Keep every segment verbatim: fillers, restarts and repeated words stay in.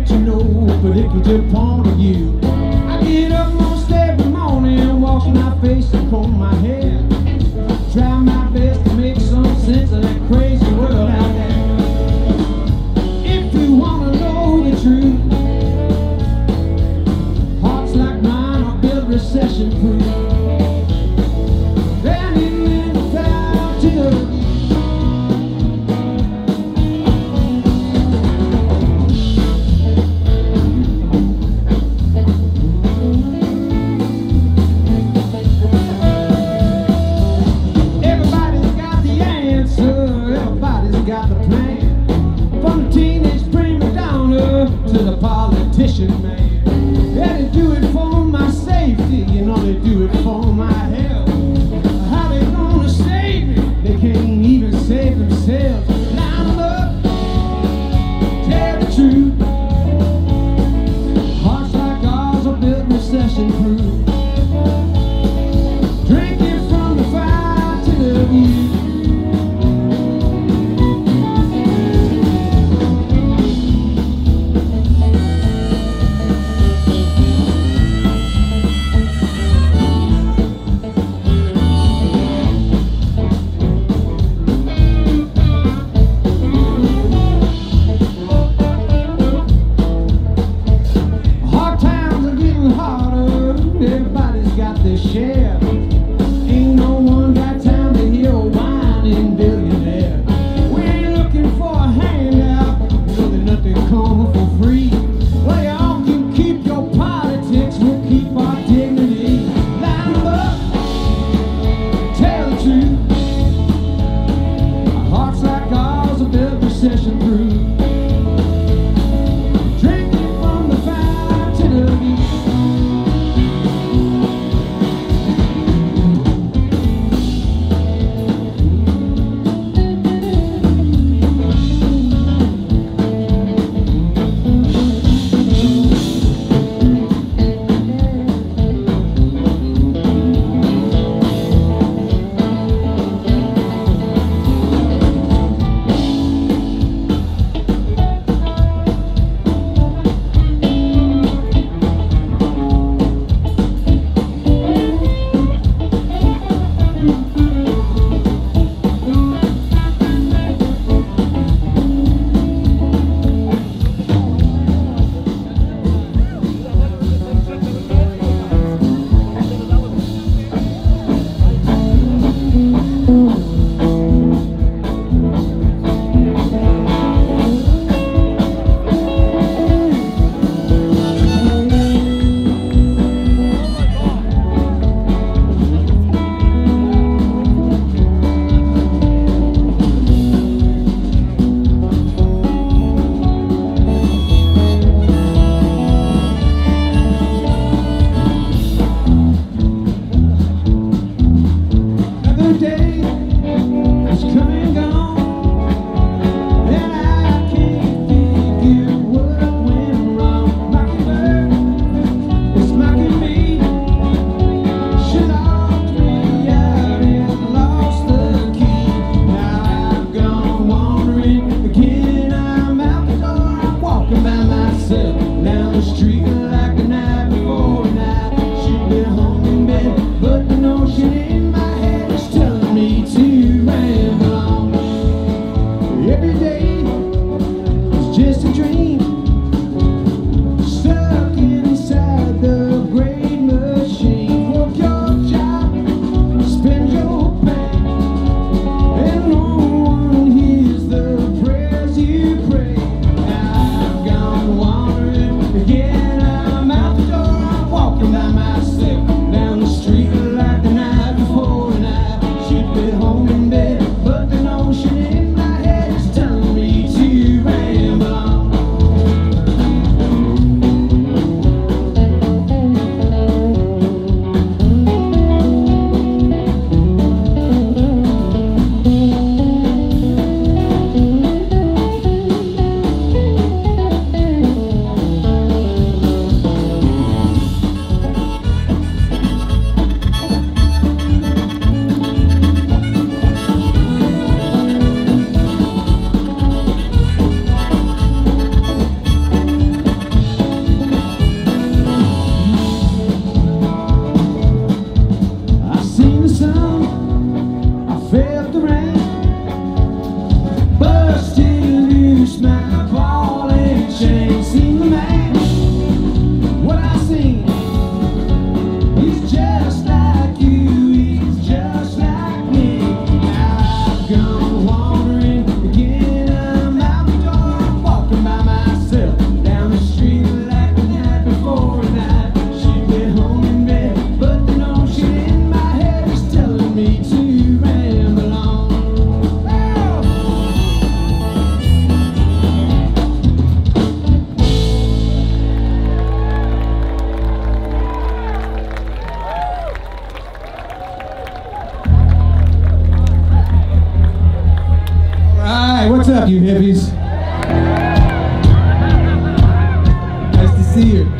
let you know, but it could just point to you. I get up most every morning, wash my face and comb my hair. Try my best to make some sense of that crazy world out there. If you wanna know the truth, hearts like mine are built recession proof. Standing in the clouds to the to the politician man. Yeah, they do it for my safety, you know they do it for my health. How they gonna save me? They can't even save themselves. Line up, tell the truth. Hearts like ours are built recession proof. Drinking from the fire to the view. Everybody's got their share. Ain't no one got time to hear a whining billionaire. We ain't looking for a handout, you know that nothing comes for free. Well, y'all can keep your politics, we'll keep our dignity. Line up, tell the truth. Hearts like ours are built recession proof. Drinking from the fire to the view. Down the street like the night before night. She'd been home in bed, but the notion in my head is telling me to ramble on. Every day is just a dream, stuck inside the great machine. Work your job, spend your pay, and no one hears the prayers you pray. I've gone wandering again. see it.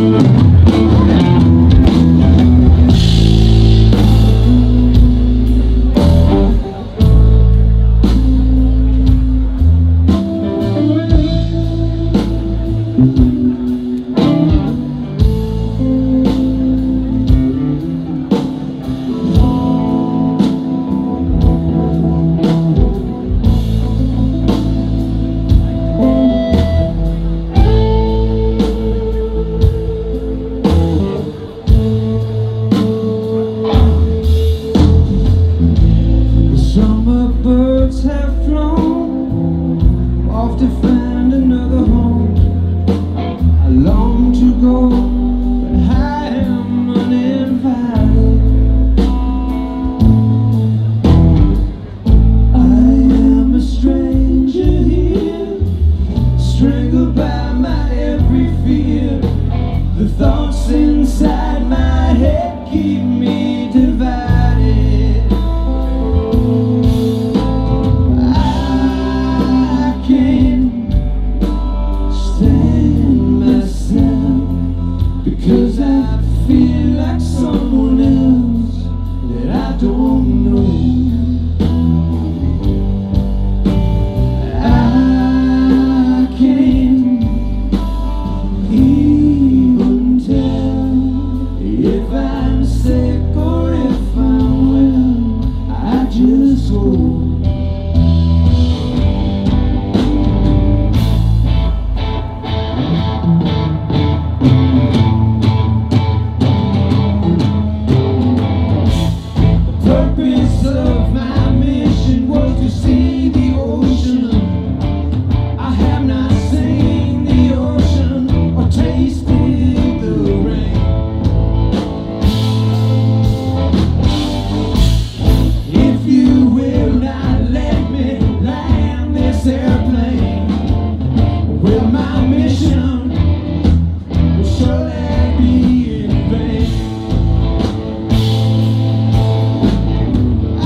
Inside my head keep me divided. I can't stand myself because I feel like someone else that I don't know. I can't even tell if I'm sick or if I'm well. I just hope the purpose of my mission was to see the ocean. I have not seen the ocean or tasted the rain. If you will not let me land this airplane, well, my mission will surely be in vain. I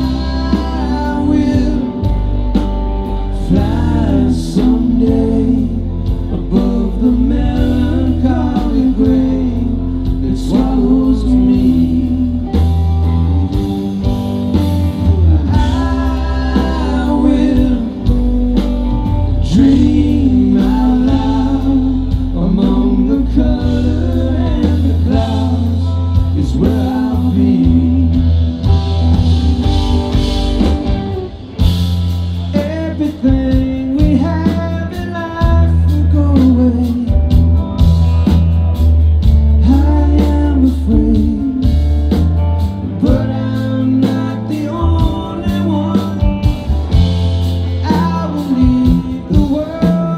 will fly someday above the melancholy grave that swallows me. Dream out loud among the color and the clouds is where I'll be. Everything we have in life will go away. I am afraid, but I'm not the only one. I will leave the world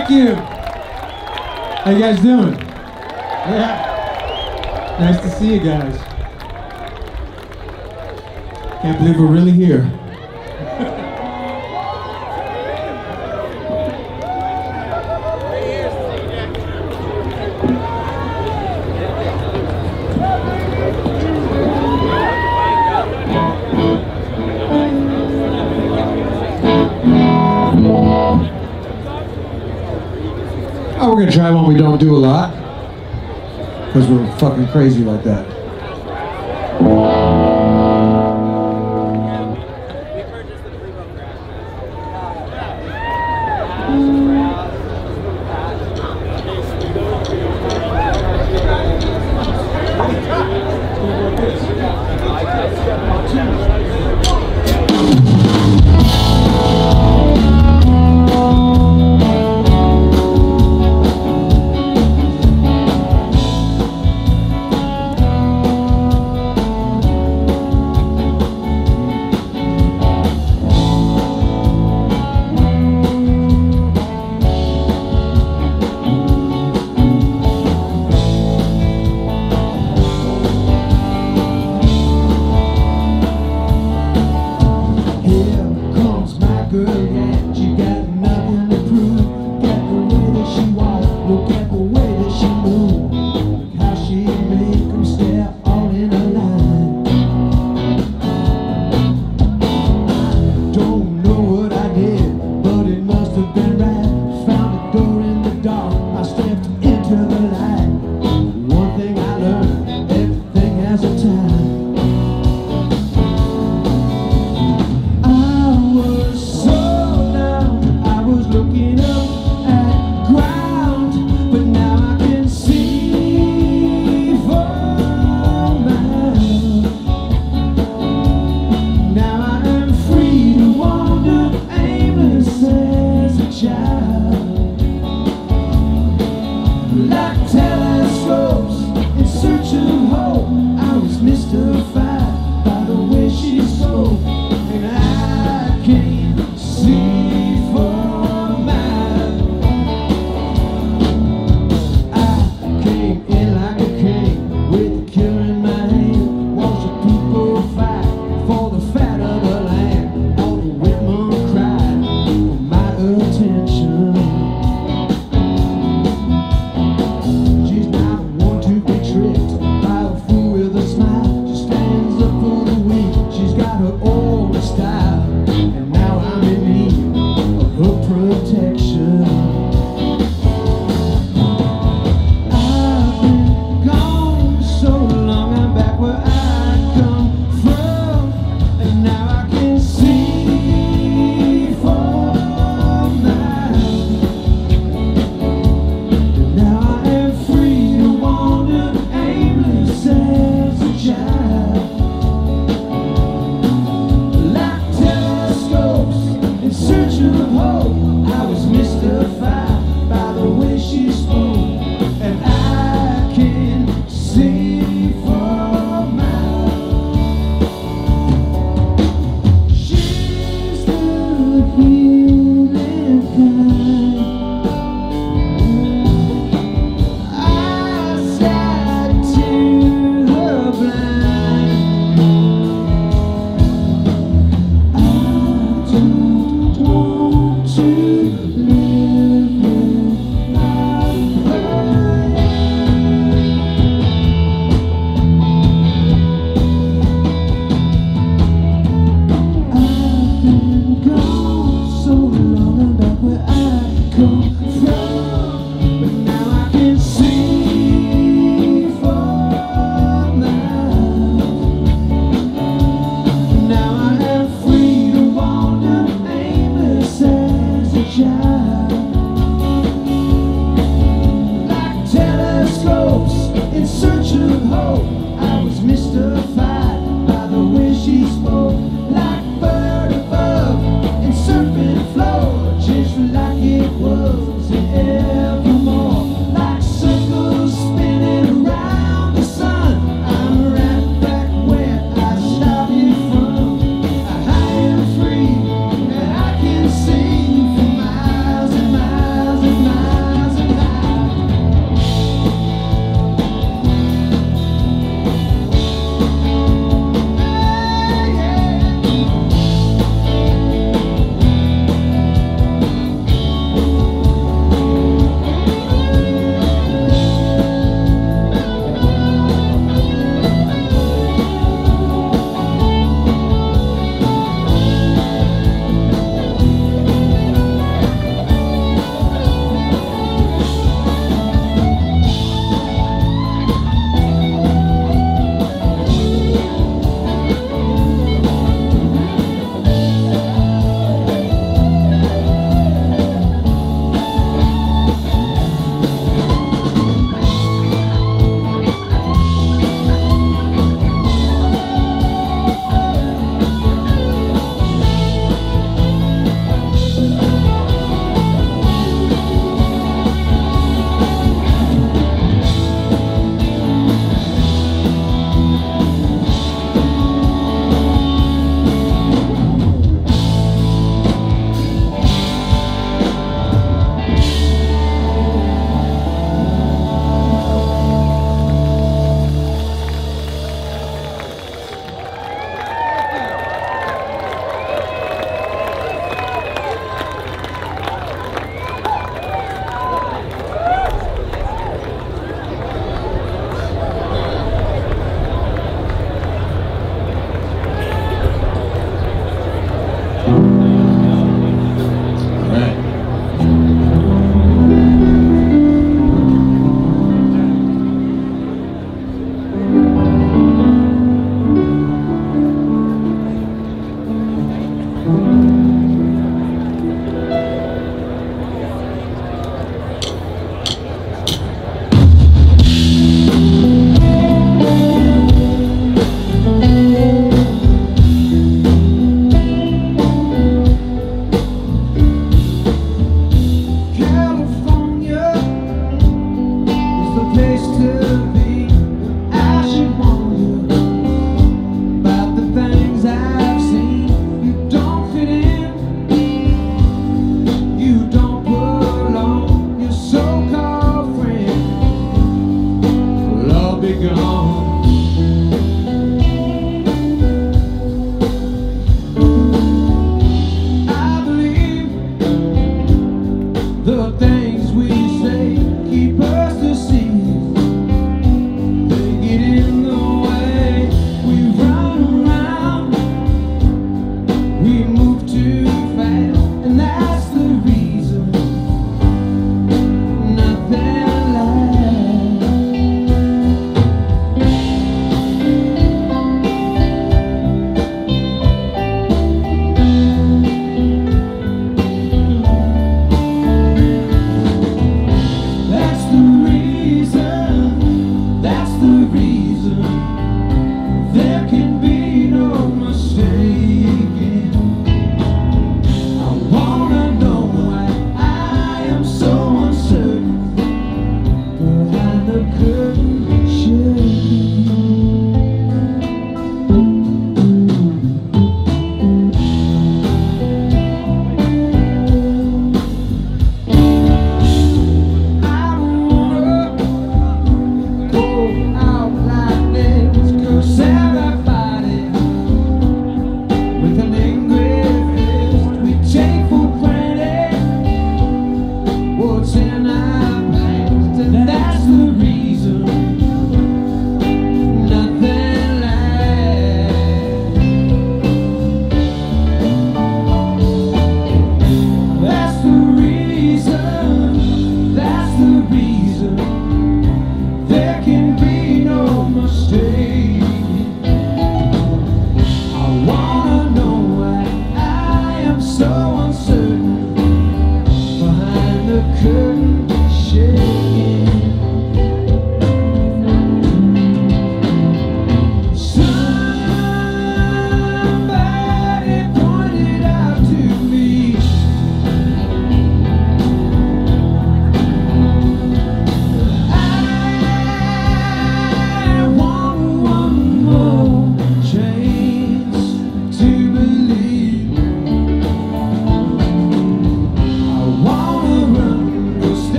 Thank you. How you guys doing? Yeah. Nice to see you guys. Can't believe we're really here. Oh, we're gonna try one we don't do a lot, because we're fucking crazy like that. I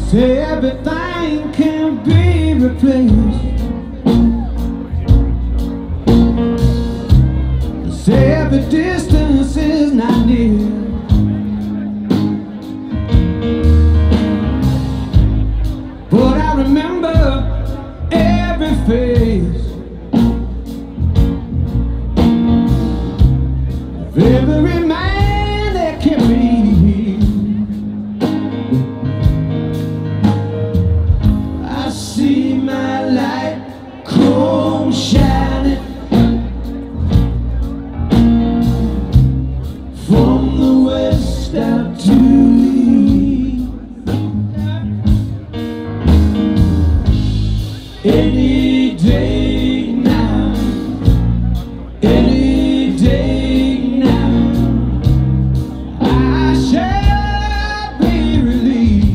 Say everything can be replaced. Say every distance is not near. But I remember every face of every man that can be. I see my light come shining from the west out to the east. Any day now, any day now, I shall be relieved.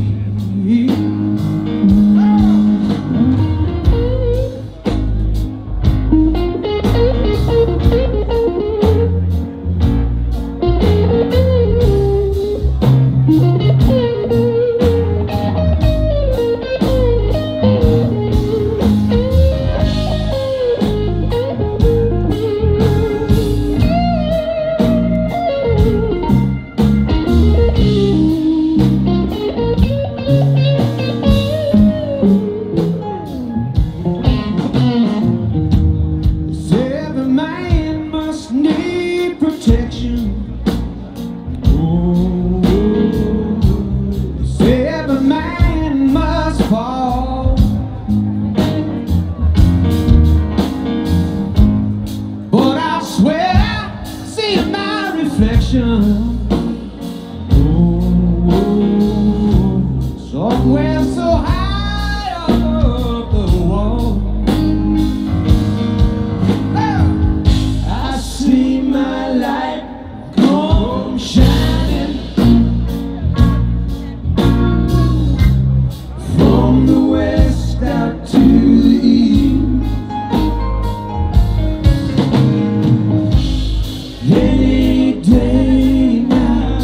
Oh, somewhere so high above the wall, I see my light come shining from the west out to the east. Any day now,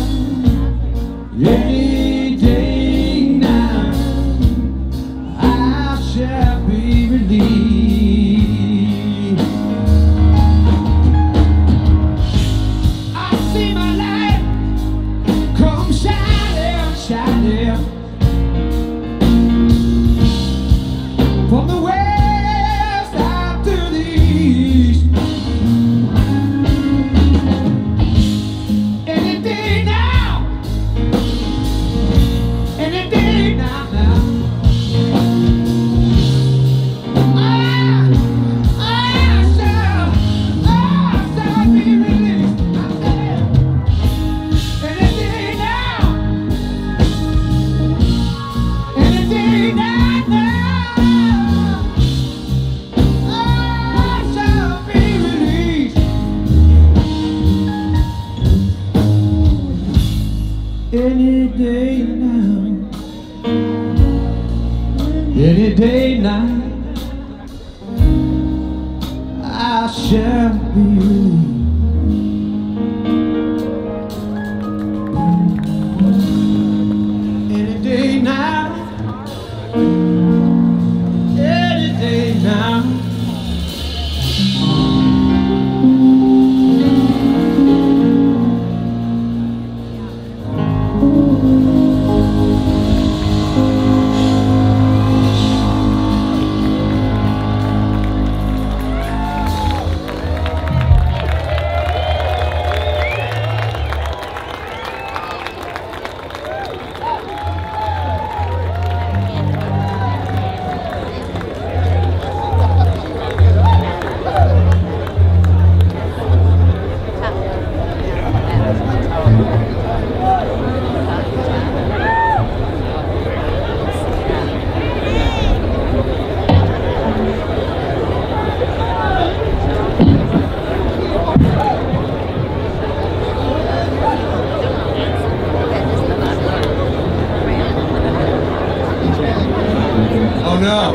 any day now, I shall be relieved. I see my light come shining, shining from the west out to the east. Any day now, any day now, I shall be relieved. Any day now, any day now. Oh no.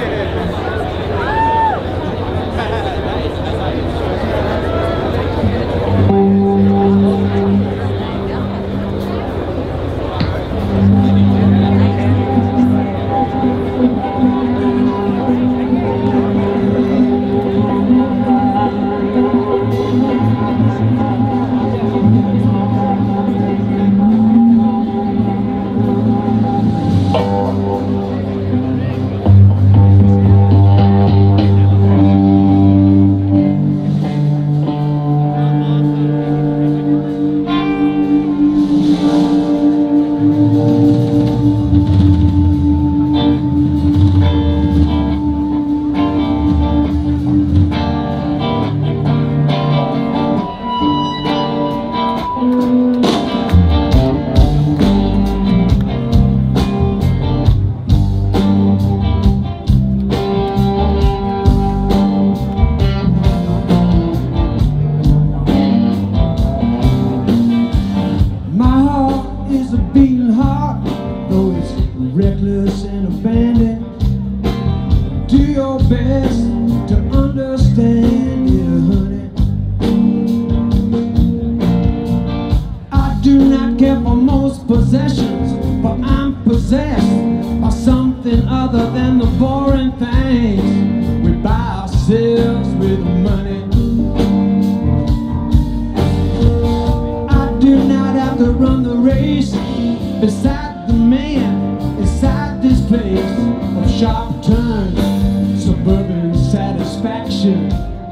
place beside the man inside this place of sharp turns, suburban satisfaction.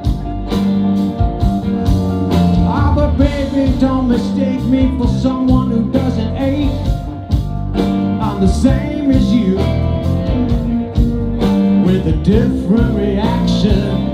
Ah, but baby, don't mistake me for someone who doesn't ache. I'm the same as you, with a different reaction.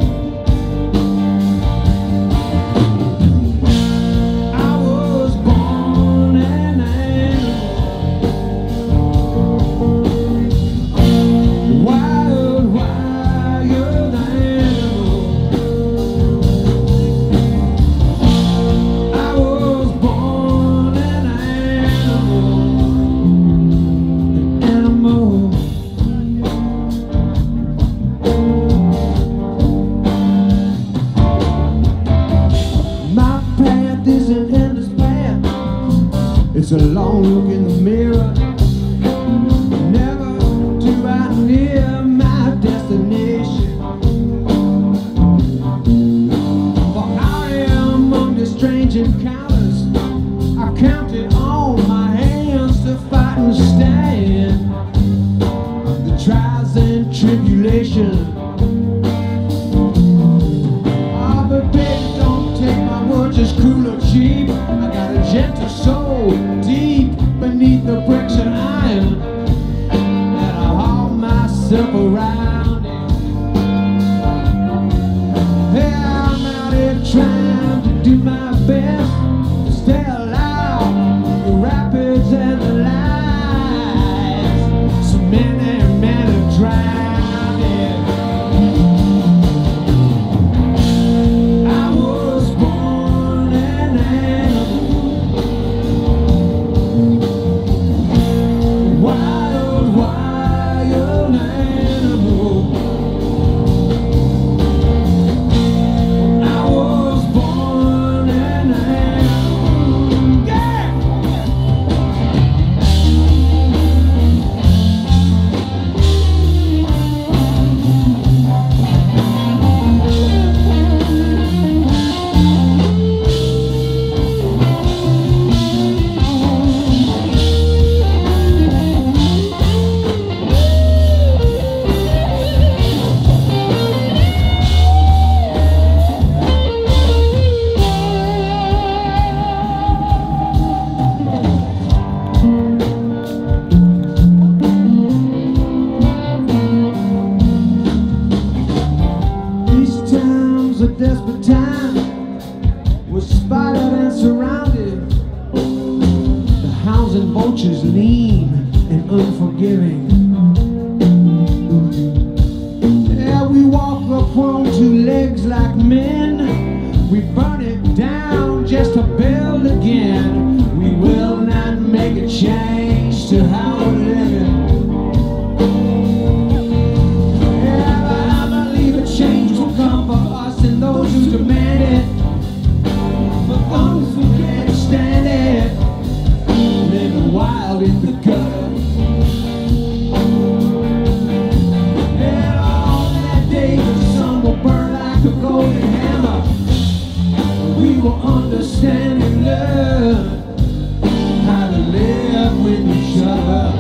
It's a long look in the mirror. Never do I near my destination. For I am among the strange encounters. I've counted on my hands to fight and stand the trials and tribulations. Ah, but baby, don't take my words as cruel or cheap. I got a gentle soul deep beneath the bricks of iron, and I haul myself around it. Yeah, I'm out here trying to do my best to stay alive, the rapids and the lights. So many men have drowned. A desperate time, was spotted and surrounded. The hounds and vultures lean and unforgiving. Yeah, we walk up on two legs like men. We burn it down just to build again. We will not make a change to how we're living. Those who demand it, but those who can't stand it, living wild in the gutter. And on that day the sun will burn like a golden hammer. We will understand and learn how to live with each other.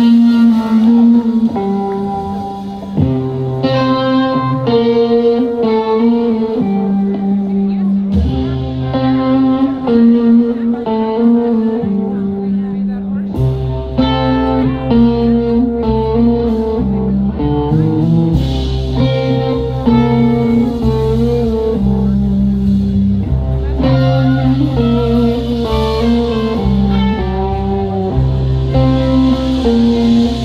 Thank you.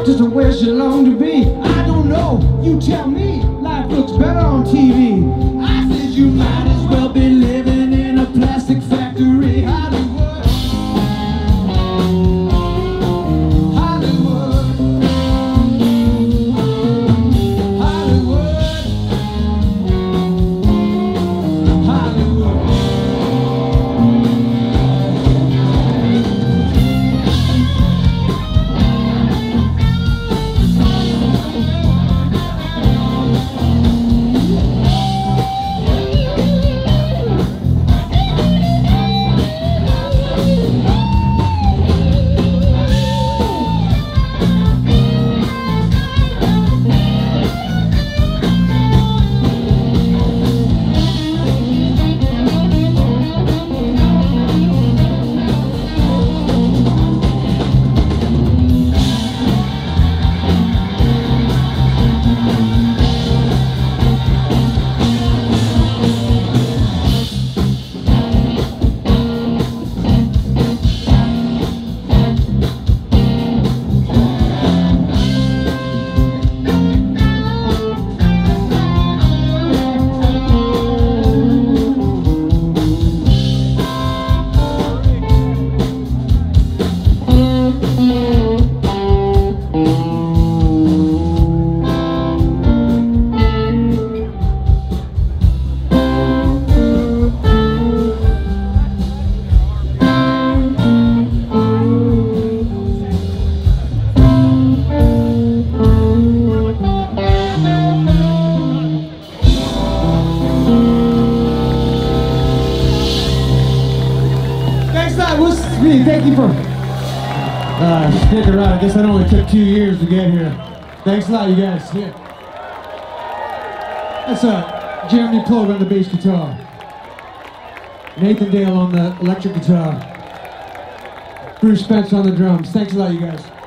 just where she long to be. I don't know, you tell me. Life looks better on T V. I said you might as well be living in a plastic factory. Hollywood, Hollywood, Hollywood, Hollywood. Thank you for uh, sticking around. I guess that only took two years to get here. Thanks a lot, you guys. Yeah. That's uh, Jeremy Plug on the bass guitar, Nathan Dale on the electric guitar, Bruce Spencer on the drums. Thanks a lot, you guys.